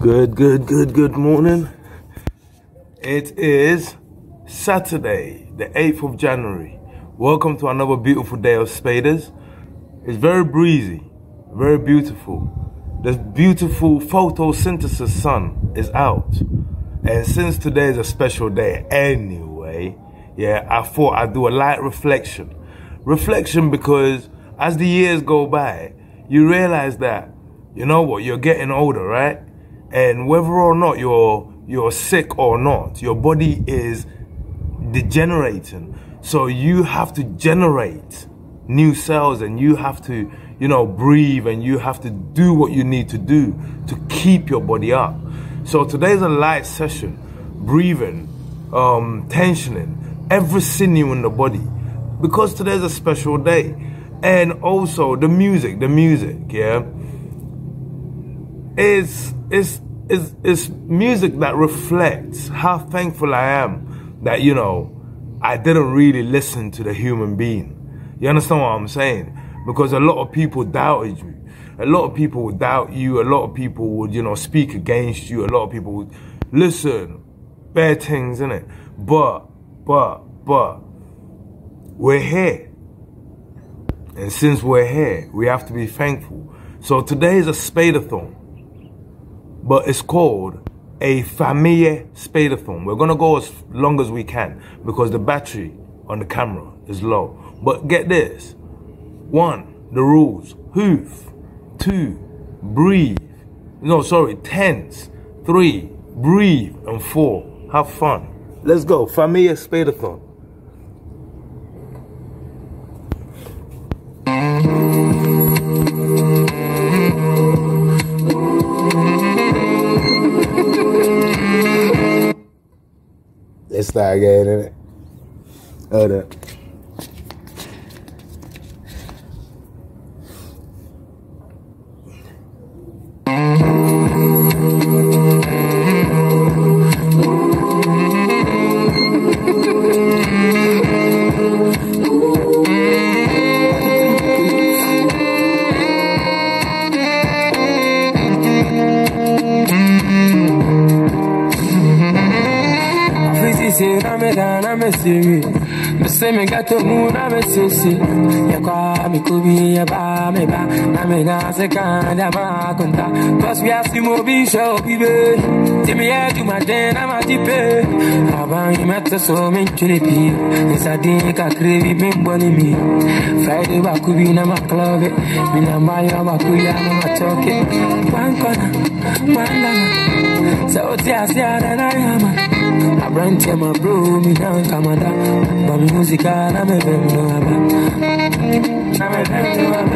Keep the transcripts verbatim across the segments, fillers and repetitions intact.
Good, good, good, good morning. It is Saturday, the eighth of January. Welcome to another beautiful day of Spadas. It's very breezy, very beautiful. The beautiful photosynthesis sun is out. And since today is a special day anyway, yeah, I thought I'd do a light reflection. Reflection because as the years go by, you realize that, you know what, you're getting older, right? And whether or not you're you're sick or not, your body is degenerating. So you have to generate new cells, and you have to, you know, breathe, and you have to do what you need to do to keep your body up. So today's a light session, breathing, um, tensioning, every sinew in the body, because today's a special day. And also the music, the music, yeah, is is is is music that reflects how thankful I am that, you know, I didn't really listen to the human being. You understand what I'm saying? Because a lot of people doubted you. A lot of people would doubt you. A lot of people would, you know, speak against you. A lot of people would listen, bad things, innit? But, but, but, we're here. And since we're here, we have to be thankful. So today is a spadathon. But it's called a familiar spadathon. We're gonna go as long as we can because the battery on the camera is low. But get this. One, the rules. Hoof. Two, breathe. No, sorry, tense. Three, breathe. And four, have fun. Let's go. Familiar spadathon. Let's start again, innit? Hold up. I'm serious. Me say me got to move, I'm serious. Ya kwa mi kubi ya ba me ba, na me na se kanda ba konta. Cause we have to move in show, baby. Tell me how do my den, I'm a tippy. About you met so many chilipi. It's a day ka crave me money me. Friday ba kubi na ma club, me na ma ya ba kuya na ma choke. One corner, one lama. So tia tia na na yama. I run to my bro, me down Canada. But me music, I'm a very no abba. I'm a very no abba.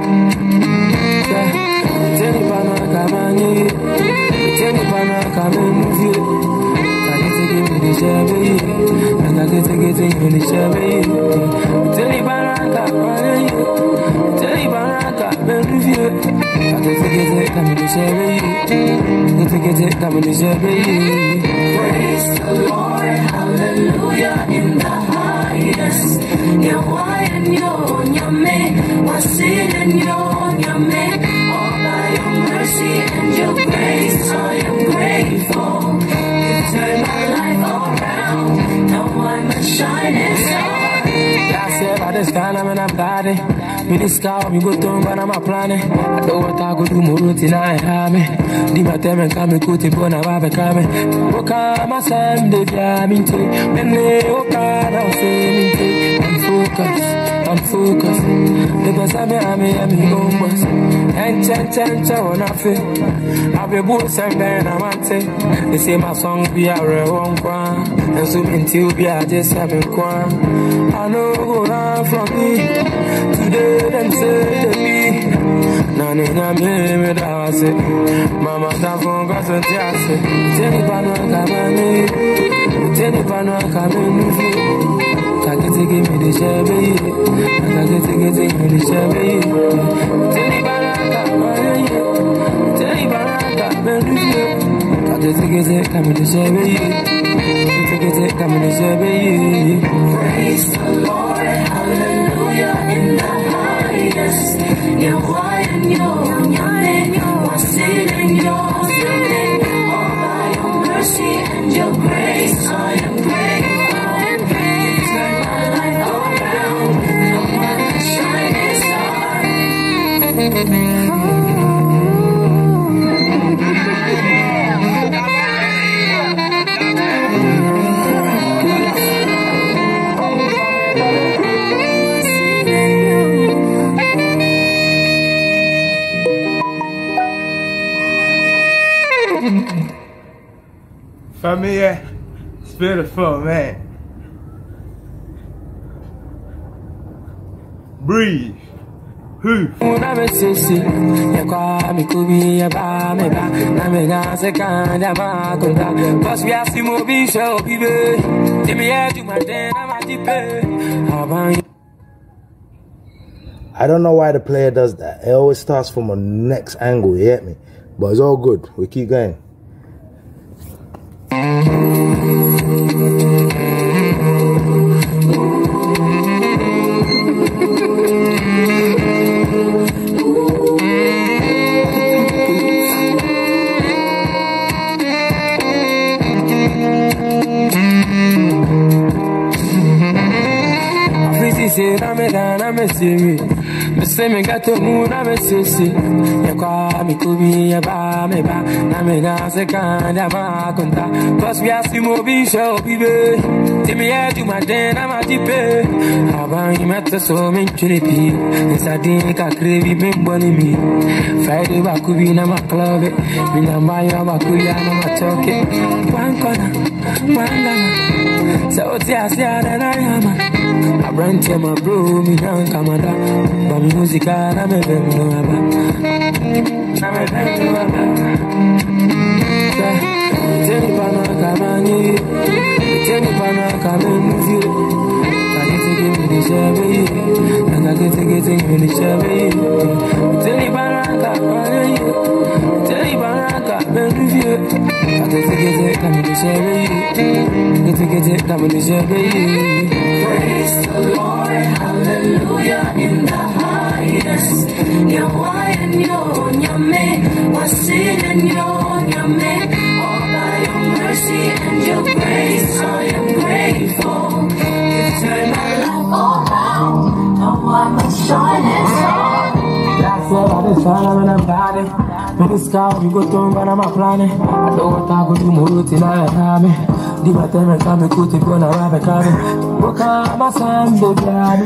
Tell me Pana Kamani, tell me Pana Kamani. I get to give me the shabby, and I get to get in the shabby. Tell me Pana Kamani, tell me Pana Kamani. I get to get it, come in the shabby. Get to get it, come in the shabby. Praise the Lord, hallelujah, in the highest. Yahweh and your man, what's it and your man? All by your mercy and your grace, I am grateful. You turn my life around, now I'm a shining star. Yeah, I said by this time I'm in a body. Me this car, me go down, but I'm a planet. I know what I go do, more routine I have me. Di ma teme kame kuti bona wabe kame. Oka masam de diaminte. Mene oka na useminte. I'm focused, I'm focused. The best I me, I me, I me bombas. And chen chen chen wana fe. I be boots and then I'm ante. They say my song be a rewon kwan. And so until be a just having kwan. I know go run from me. Today them say to me. Nani na me me da se. Mama ta fon ga so ti ase. Teni pano kamani. Teni pano kamani. Kagete give me the shabby. Kagete give me the shabby. Teni pano kamani. Teni pano kamani. Kagete give me the shabby. Kagete give me the shabby. Praise the Lord, hallelujah in the highest. You're white and you're young and you're sitting, you're sitting. mercy and your grace, I am grateful. Turn my life around. I'm a shining star. Família, it's beautiful, man. Breathe. Hoover. I don't know why the player does that. It always starts from a next angle, you get me? But it's all good. We keep going. I'm a serious. The same got to moon, I'm a sissy. You call me to be a bar, me back. I'm a dance, a kind of contact. Plus, we are see movie show, baby. Timmy, I do my den, I'm a deep. How about you met the so many chilipi? It's a dick, I crave you, big bunny me. Friday, I could be in my club. In a mile, I could be on my talking. One corner, one corner. So, it's just that I am. I ran to my bro, me down Canada. But music, I'm a very no about. I'm a very no about. Tell me, Pana, come on, you. Tell me, Pana, come and move you. I get to give me the shabby. And I get to get in the shabby. Tell me, Pana, come on, you. Tell me, Pana, come and move you. I get to get it, come in the shabby. Get to get it, come in the shabby. Praise the Lord, hallelujah, in the highest. Yahweh and yo, Yahweh, what's in and yo, Yahweh. All by your mercy and your grace, I am grateful. You turn my life around. Now I'm a shining star. That's all I just follow when I'm body. When it's scout, you go to but I'm a planet. I don't want to go to Muru till I have me. Di battere come tutti con la rave cave. Boca ma sempre piano.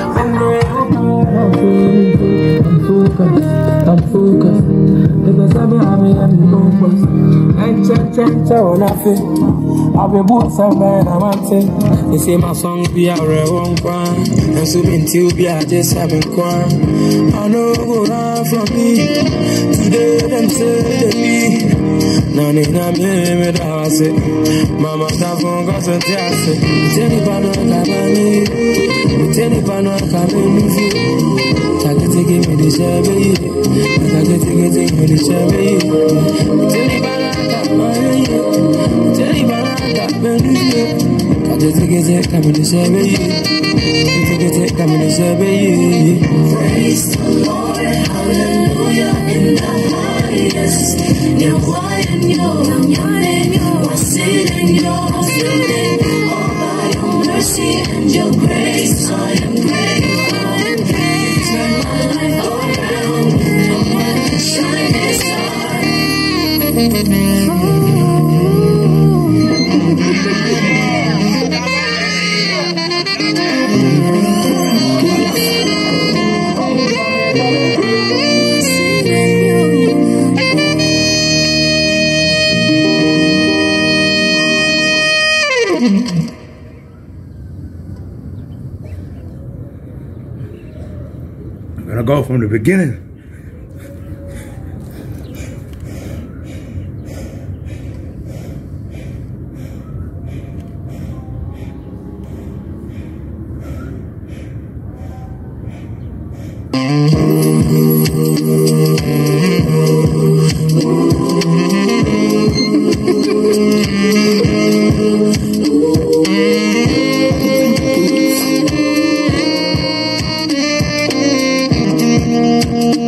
I'm focused, I'm focused. Because I'm having a focus. And check, check, check on a fit. I've been bought somewhere and I'm at they say my song be a real one quan. And so until be I just having quan. I know go down from me. Today them say me. Nani na me da wase. Mama ta fonga so tiase. Teni pano kamani. Teni pano kamani. Takete give me the shabby. Takete give me the shabby. Teni pano kamani. Teni pano kamani. Takete give me the shabby. Takete give me the shabby. Praise the Lord, hallelujah in the highest. Yahweh and yo, Yahweh, what's in your feeling? All by your mercy and your grace, I am grateful. I am grateful. Turn my life around. I'm like a shining star. I'm gonna go from the beginning. Thank you.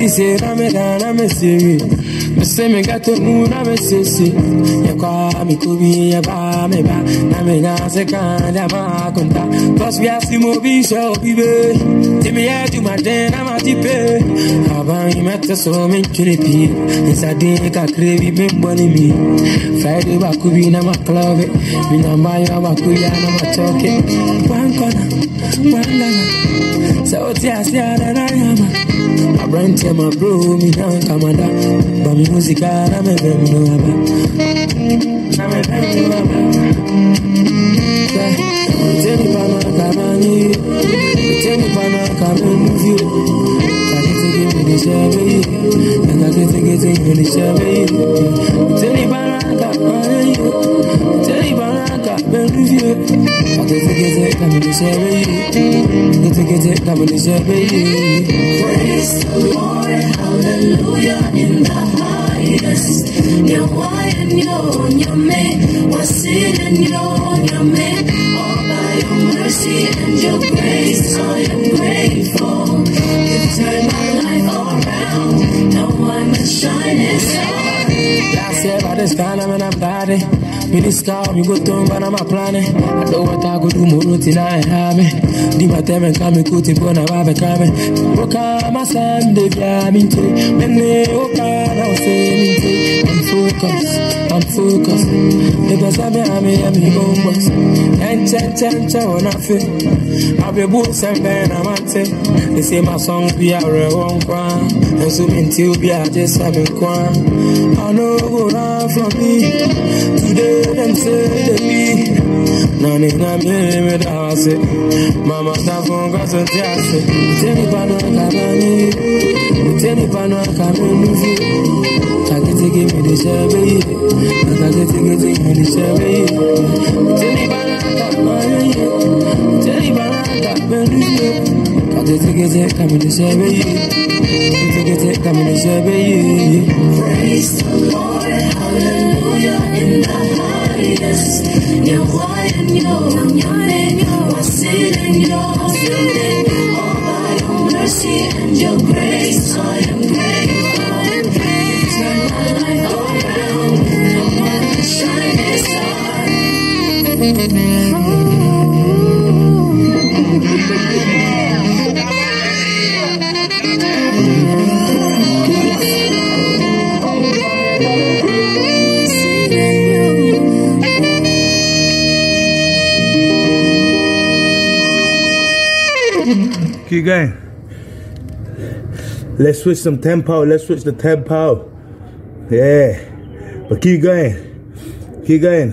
Daddy say I'm a gun, I'm a serious. The same got to moon, I'm a sissy. You call me to be a bar, me back. I'm a gas, a kind of a contact. Plus, we have to move in, so baby. Take me out to my den, I'm a tippy. How about you met the so many trippy? It's a day I crave, been money me. Friday, I could be in my club. We know my Abakuya, I'm a talking. One corner, one dollar. So, yes, yeah, that I am. I brand to my bro, me down, Canada. But me music, I'm a baby, no, I'm a baby, no, I'm tell me, Pana, come on, you. Tell me, Pana, come on, move you. I get to give me the shabby. And I get to get in the shabby. Tell me, Pana, come on, you. Tell me, Pana, come on, move you. I get to get it, come in the shabby. Get to get it, come in the shabby. Praise the Lord, hallelujah, in the highest. You're why and you're your man. What's it and you're your man? All by your mercy and your grace, I am grateful. You've turned my life around. Now I'm a shining star. Last year by this time I'm I'm daddy. Me this car, me go to but I'm a planning. I don't want to go do more till I have me. Di ma teme kame kuti pona babe kame. Oka ma Sunday via me too. Mene oka na say me too. I'm focused, I'm focused. Because I'm a me a me home boss. And chen chen chen when I feel. I be boots and ben I'm at it. They say my songs be a real one. And so me till be a just a me kwan. I know go run from me. Today them say they be. Nani na me me da say. Mama ta phone got so tight. Tell me pano kamani. Tell me pano kamani. I get to give me the shabby. I get to give me the shabby. Tell me pano kamani. Tell me pano kamani. I get to give it, come in the shabby. Get it, come in the shabby. Praise the Lord, hallelujah, in the highest. You're why and you're your name. What's it and you're feeling. All by your mercy and your grace, I am grateful. Turn my life around. I'm a shining star. Keep going. Let's switch some tempo. Let's switch the tempo. Yeah. But keep going. Keep going.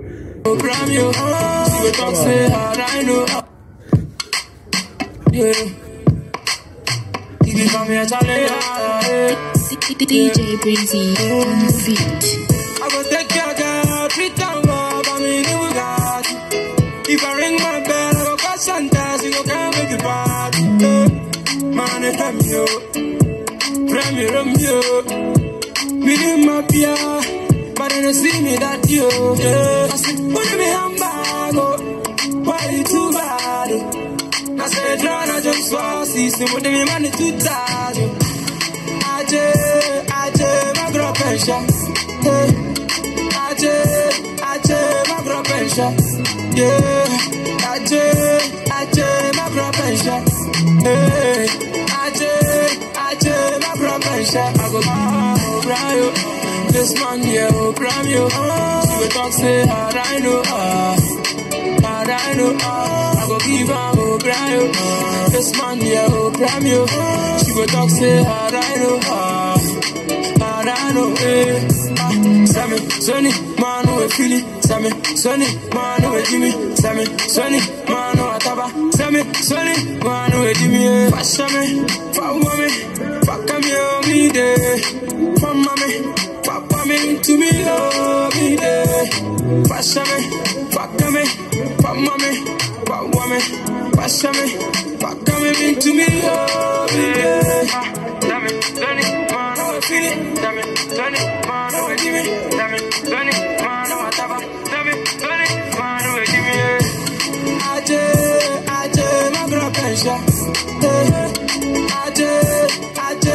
D J Breezy on the beat. I go take your girl, treat her well, but me no got. If I ring my bell, I go call Santas, you go come make it bad. Man, it's from you, from you, from you. Me in my pia, but then they see me that you. Yeah, I said, put me handbag, why you too bad? I said, run, I just was, see, put me money too tired. Aje, aje, my girl pension. Hey, aje, aje, my girl pension. Yeah, aje, aje, my girl pension. Hey, aje, aje, my girl pension. I go oh, Brian, this man yeah, oh, Bram you. She will talk say how I know, ah, how I know, ah. I go give her oh, Brian, this man yeah, oh, Bram you. She will talk say how I know, ah, how I know, eh. Sammy, Sonny, man, who is feeling. Sammy, Sonny, man, who is Jimmy. Sammy, Sonny, man, who is Taba. Sammy, Sonny, man, who is Jimmy. Fashion me, fuck me, fuck me, oh, me, day. Fuck me, fuck me, to me, oh, me, day. Fashion me, fuck me, fuck me, fuck me, fashion me, fuck me, to me, oh, me, day. Sammy, Sonny, man, who is feeling. Sammy, Sonny, man, who is Jimmy. Sammy, Sonny, man, who is Taba. Sammy, Sonny, man, who is Jimmy. Aje, aje, my girl pension. Aje, aje, my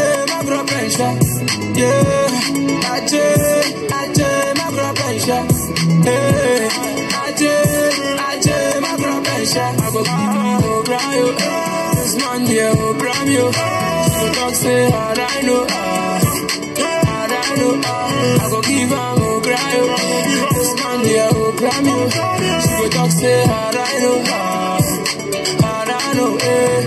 macro pressure. Yeah, I take, I take macro pressure. Yeah, I take, I take macro pressure. I go oh, cry you. This man here, oh, cry you. So don't say hard, I know. Hard, I know. I go give her, oh, cry you. This man here, oh, cry you. She go talk, say hard, I know. Hard, I know. Eh.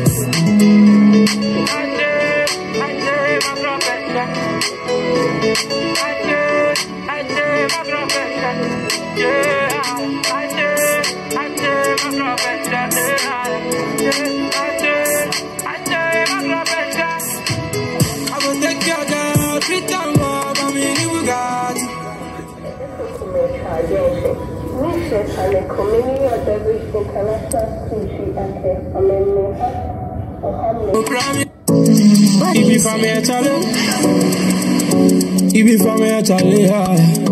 If you find me a challenge, if you find me a challenge,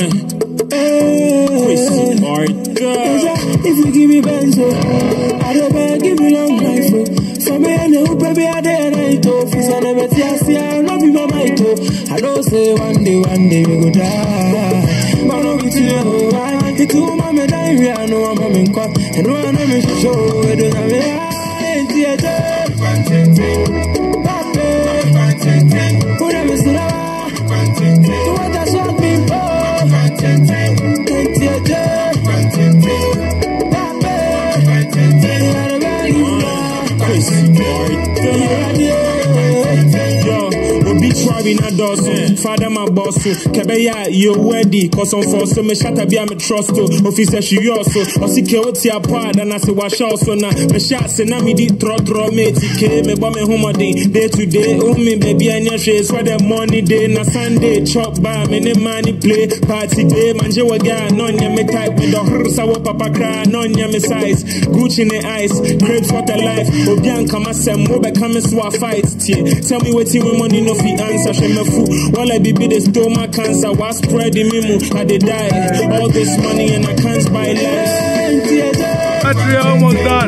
if you give me benzo, I don't beg, give me long life. For me, I know, baby, I dare I do. If I never see, I love you, my mind. I don't say one day, one day we go die. But no, it's you, I want to my medallion. I know I'm coming, and no one ever show it. I don't whatever is love, what I shot me for, Be not dozen, father my boss, Kabeya, you're ready, cause on for some shatter be a trust to officer she also, or security apart, and I say, wash also now, the shots and I me did throw throw me, came a bomb home day, day to day, oh me baby, and your shades for the money day, na Sunday, chop bar, many money play, party day, manjo again, non ya me type with the horse, our papa cry, non ya me size, Gucci in the ice, crepes for the life, Obian come as some more becoming swap fights, tell me what you money no fee answer. While I be the stomach cancer, was spreading me, I did die. All this money and I can't buy life. Battery almost done.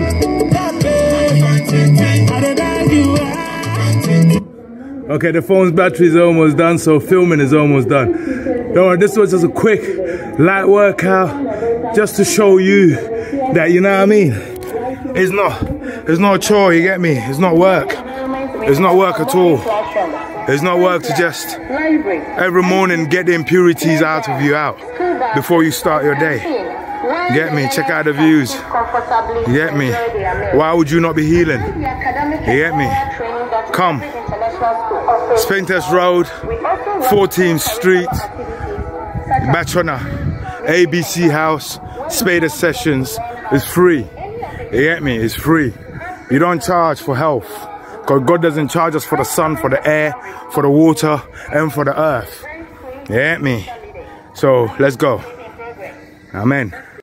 Okay, the phone's battery is almost done, so filming is almost done. Don't worry, this was just a quick, light workout, just to show you that, you know what I mean? It's not, it's not a chore, you get me? It's not work. It's not work at all. It's not work to just every morning get the impurities out of you out before you start your day. Get me? Check out the views. You get me? Why would you not be healing? You get me? Come. Spintex Road, fourteenth Street, Bachona, A B C House, Spadas Sessions. It's free. You get me? It's free. You don't charge for health. Because God doesn't charge us for the sun, for the air, for the water, and for the earth. You get me? So, let's go. Amen.